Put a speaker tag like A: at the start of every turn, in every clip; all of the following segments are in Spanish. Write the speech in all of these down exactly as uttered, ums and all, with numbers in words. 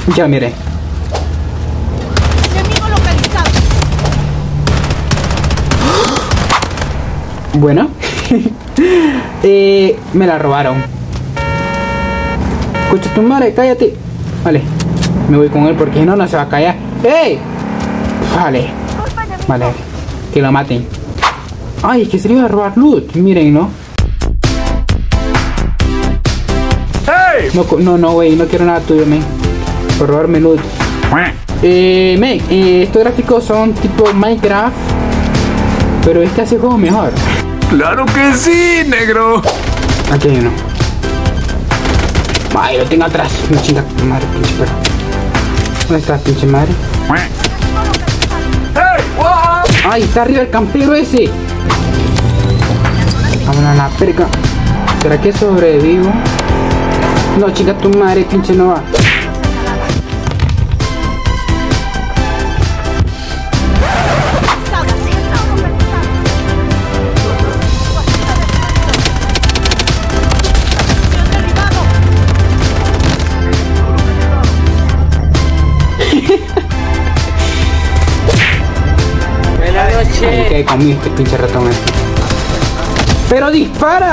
A: Ya miré.
B: Enemigo localizado.
A: Bueno. eh, me la robaron. Escucha tu madre, cállate. Vale. Me voy con él porque si no, no se va a callar. ¡Ey! Vale. Vale. Que lo maten. Ay, es que se le iba a robar loot. Miren, ¿no?
C: ¡Hey!
A: No, no, no, güey. No quiero nada tuyo, men. Por robarme loot. Eh, men, eh, estos gráficos son tipo Minecraft. Pero este hace juego mejor.
C: ¡Claro que sí, negro!
A: Aquí hay uno. Ay, lo tengo atrás. No chinga, madre, pinche perro. ¿Dónde está, pinche madre?
C: ¡Hey! ¡Wow!
A: Ay, está arriba el campero ese. Vámonos a la perca. ¿Será que sobrevivo? No, chica, tu madre, pinche Nova. Ay, que conmigo este pinche ratón este. ¡Pero dispara!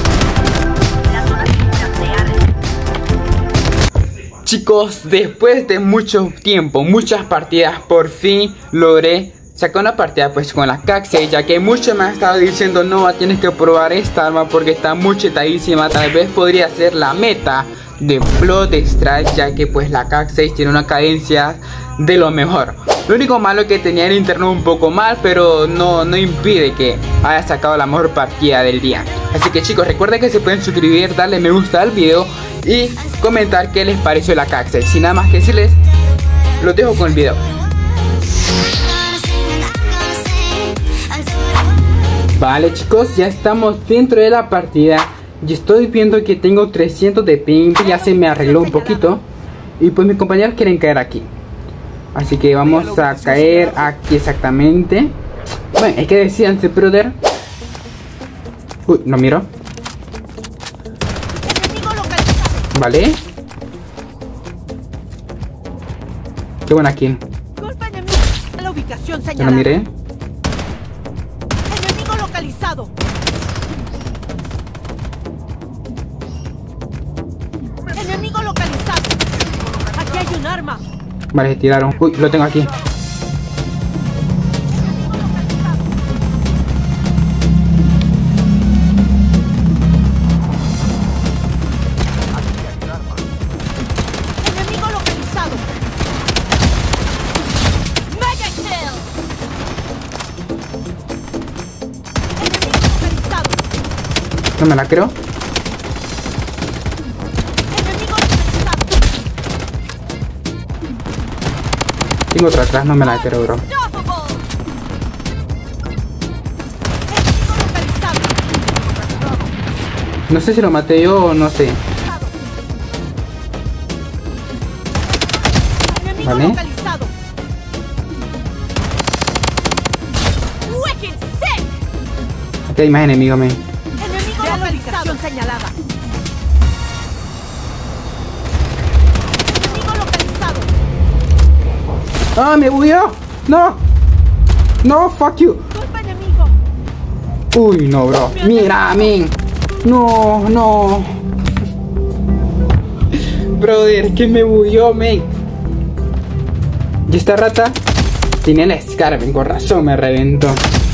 A: Chicos, después de mucho tiempo, muchas partidas, por fin logré sacar una partida pues con la K seis, ya que muchos me han estado diciendo: no, tienes que probar esta arma porque está muy chetadísima. Tal vez podría ser la meta de Blood Strike, ya que pues la K seis tiene una cadencia de lo mejor. Lo único malo es que tenía el internet un poco mal, pero no, no impide que haya sacado la mejor partida del día. Así que chicos, recuerden que se pueden suscribir, darle me gusta al video y comentar qué les pareció la K seis. Sin nada más que decirles, los dejo con el video. Vale chicos, ya estamos dentro de la partida. Y estoy viendo que tengo trescientos de ping. Ya se me arregló un poquito. Y pues mis compañeros quieren caer aquí. Así que vamos a caer aquí exactamente. Bueno, es que decían, brother. Uy, no miro. Vale. Qué buena kill.
B: La ubicación
A: Ya
B: señalada.
A: lo miré.
B: Enemigo localizado. Enemigo localizado. Aquí hay un arma.
A: Vale, se tiraron. Uy, lo tengo aquí.
B: Enemigo localizado. Mega kill. Enemigo localizado.
A: No me la creo.
B: Enemigo localizado.
A: Tengo otra atrás, no me la creo, bro.
B: Unstoppable. Enemigo localizado.
A: No sé si lo maté yo o no sé.
B: Enemigo
A: Vale.
B: localizado. Wicked sick.
A: Aquí hay más enemigos, men.
B: Enemigo localizado. Señalada. Enemigo localizado.
A: ¡Ah, me bugueó! ¡No! ¡No, fuck you!
B: Golpe enemigo.
A: Uy, no, bro. Mira, men. No, no. Brother, que me bugueó, men. Y esta rata tiene la Scarven, con razón me reventó.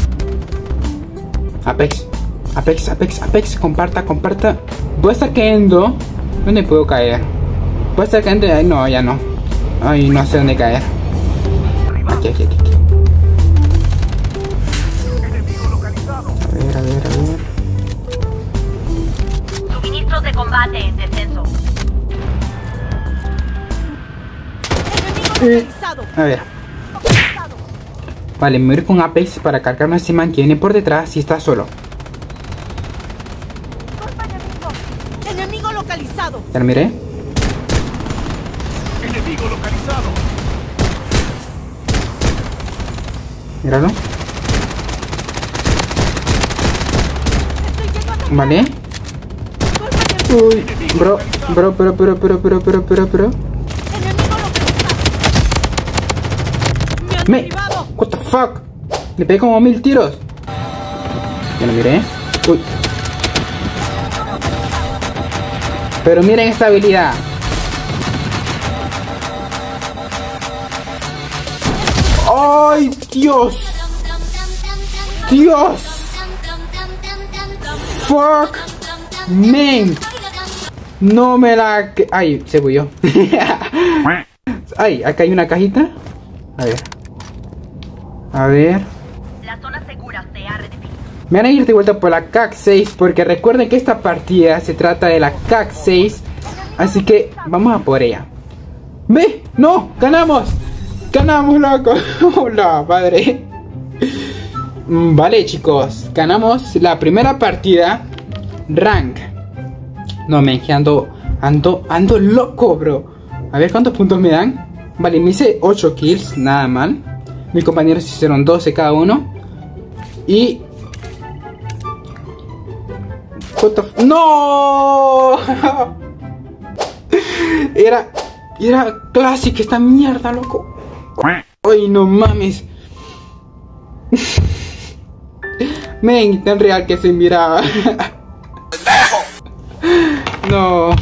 A: Apex, Apex, Apex, Apex, comparta, comparta. Voy a estar cayendo. ¿Dónde puedo caer? Voy a estar cayendo. Ay, no, ya no. Ay, no sé dónde caer. Aquí, aquí, aquí, aquí. A ver, a ver, a ver.
D: Suministros de combate en descenso.
B: Enemigo localizado.
A: A ver. Vale, me voy a ir con Apex para cargarme a ese man que viene por detrás si está solo.
B: Golpe enemigo. Enemigo localizado.
A: Ya lo miré.
C: ¡Enemigo localizado!
A: Míralo.
B: Estoy yendo a atacar.
A: Vale.
B: Golpe enemigo.
A: Uy, bro, bro, pero, pero, pero, pero, pero, pero, pero.
B: Enemigo localizado.
A: Me... What the fuck. Le pegué como mil tiros. Ya lo miré. Uy. Pero miren esta habilidad. ¡Ay, Dios! ¡Dios! ¡Fuck! ¡Men! No me la... ¡Ay! Se bulló. ¡Ay! Acá hay una cajita. A ver. A ver.
D: La zona segura se ha redefinido.
A: Me van a ir de vuelta por la C A C seis. Porque recuerden que esta partida se trata de la C A C seis. Así que vamos a por ella. ¡Ve! ¡No! ¡Ganamos! ¡Ganamos, loco! ¡Hola, padre! Vale, chicos. Ganamos la primera partida. Rank. No, me ando, ando, ando loco, bro. A ver cuántos puntos me dan. Vale, me hice ocho kills. Nada mal. Mis compañeros hicieron doce cada uno. Y... What the f... ¡No! Era... Era clásica esta mierda, loco. Ay, no mames. Men, tan real que se miraba. No.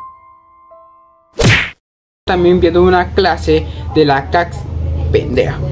A: También viendo una clase de la C A C pendeja.